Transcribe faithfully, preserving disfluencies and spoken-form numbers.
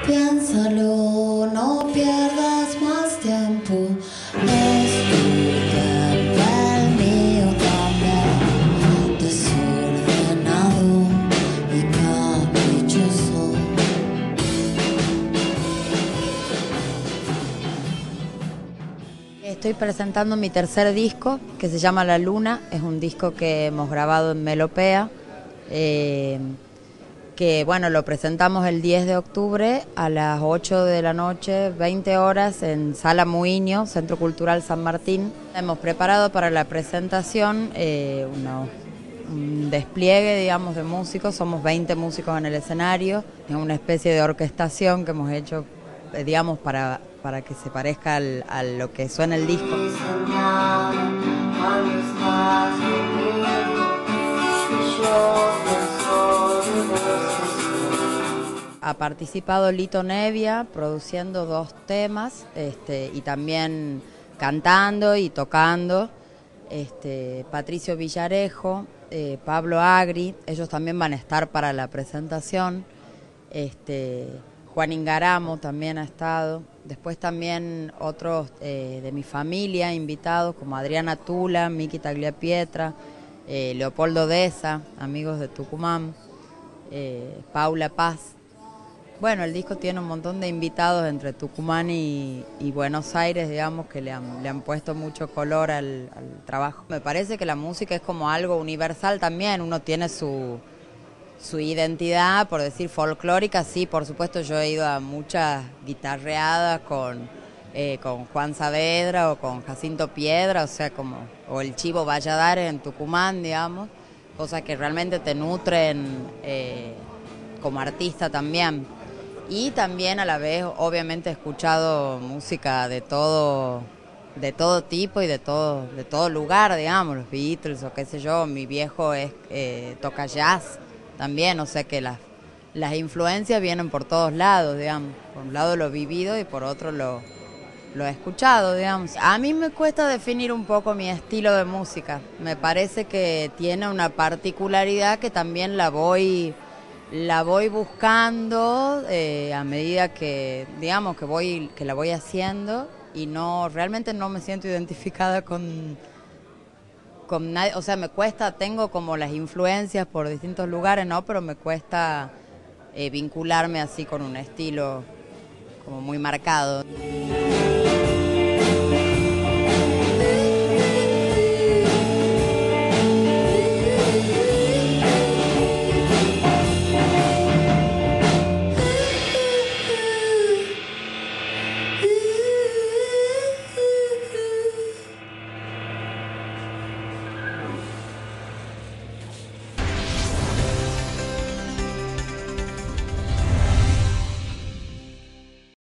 Piénsalo, no pierdas más tiempo. Es tu tiempo, el mío también. Desordenado y caprichoso. Estoy presentando mi tercer disco, que se llama La Luna. Es un disco que hemos grabado en Melopea, eh, que bueno, lo presentamos el diez de octubre a las ocho de la noche, veinte horas, en Sala Muiño, Centro Cultural San Martín. Hemos preparado para la presentación eh, una, un despliegue, digamos, de músicos. Somos veinte músicos en el escenario. Es una especie de orquestación que hemos hecho, eh, digamos, para... para que se parezca al, a lo que suena el disco. Ha participado Lito Nevia produciendo dos temas, este, y también cantando y tocando. Este, Patricio Villarejo, eh, Pablo Agri, ellos también van a estar para la presentación. Este, Juan Ingaramo también ha estado. Después también otros eh, de mi familia invitados, como Adriana Tula, Miki Tagliapietra, eh, Leopoldo Deza, amigos de Tucumán, eh, Paula Paz. Bueno, el disco tiene un montón de invitados entre Tucumán y, y Buenos Aires, digamos, que le han, le han puesto mucho color al, al trabajo. Me parece que la música es como algo universal también, uno tiene su... su identidad, por decir folclórica, sí, por supuesto. Yo he ido a muchas guitarreadas con, eh, con Juan Saavedra o con Jacinto Piedra, o sea, como, o el Chivo Valladares en Tucumán, digamos, cosas que realmente te nutren eh, como artista también. Y también a la vez, obviamente, he escuchado música de todo, de todo tipo y de todo, de todo lugar, digamos, los Beatles o qué sé yo. Mi viejo es, eh, toca jazz también, o sea que las, las influencias vienen por todos lados, digamos. Por un lado lo vivido y por otro lo, lo he escuchado, digamos. A mí me cuesta definir un poco mi estilo de música. Me parece que tiene una particularidad que también la voy, la voy buscando eh, a medida que, digamos, que voy, que la voy haciendo, y no, realmente no me siento identificada con... con nadie, o sea, me cuesta, tengo como las influencias por distintos lugares, ¿no? Pero me cuesta eh, vincularme así con un estilo como muy marcado.